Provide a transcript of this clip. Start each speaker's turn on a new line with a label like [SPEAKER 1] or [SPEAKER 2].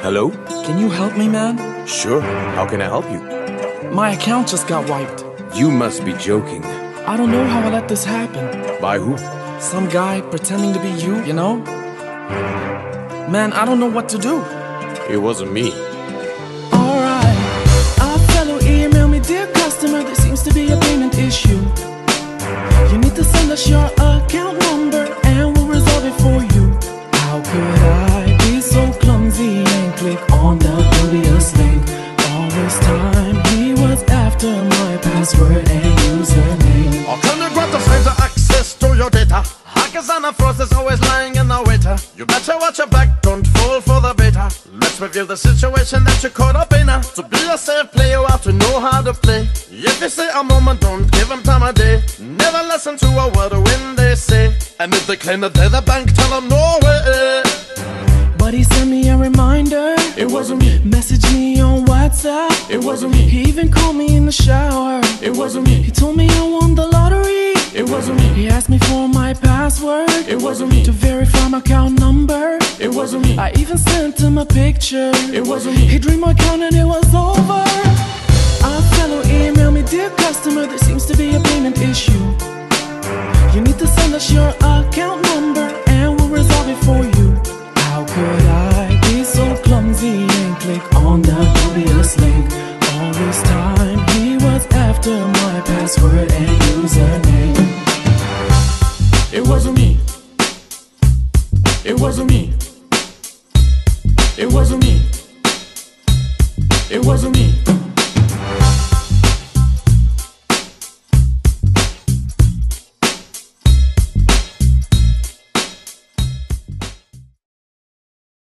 [SPEAKER 1] Hello?
[SPEAKER 2] Can you help me, man?
[SPEAKER 1] Sure. How can I help you?
[SPEAKER 2] My account just got wiped.
[SPEAKER 1] You must be joking.
[SPEAKER 2] I don't know how I let this happen.
[SPEAKER 1] By who?
[SPEAKER 2] Some guy pretending to be you, you know? Man, I don't know what to do.
[SPEAKER 1] It wasn't me.
[SPEAKER 2] Alright, a fellow email me, dear customer, there seems to be a payment issue. You need to send us your account number and we'll resolve it for you. How could I be so clumsy and click on the dubious link? All this time he was after my password and username.
[SPEAKER 3] How can you grant a stranger access to your data? Hackers and fraudsters always lying in the waiter. You better watch your back, don't fall for the beta. Let's review the situation that you're caught up in. To be a safe player, you have to know how to play. If you say a moment, don't give them time of day. Never listen to a word when they say. And if they claim that they're the bank, tell them no way.
[SPEAKER 2] But he sent me a reminder.
[SPEAKER 3] It wasn't me.
[SPEAKER 2] Messaged me on WhatsApp.
[SPEAKER 3] It wasn't me.
[SPEAKER 2] He even called me in the shower.
[SPEAKER 3] It wasn't me.
[SPEAKER 2] He told me I won the lottery.
[SPEAKER 3] It wasn't me.
[SPEAKER 2] He asked me for my password.
[SPEAKER 3] It wasn't me.
[SPEAKER 2] To verify my account number.
[SPEAKER 3] It wasn't me.
[SPEAKER 2] I even sent him a picture.
[SPEAKER 3] It wasn't me.
[SPEAKER 2] He dreamed my account and it was over. A fellow emailed me, dear customer, there seems to be a payment issue. You need to send us your account number and we'll resolve it for you. How could I be so clumsy and click on the dubious link? All this time he was after my password and username.
[SPEAKER 3] It wasn't me. It wasn't me. It wasn't me. It wasn't me.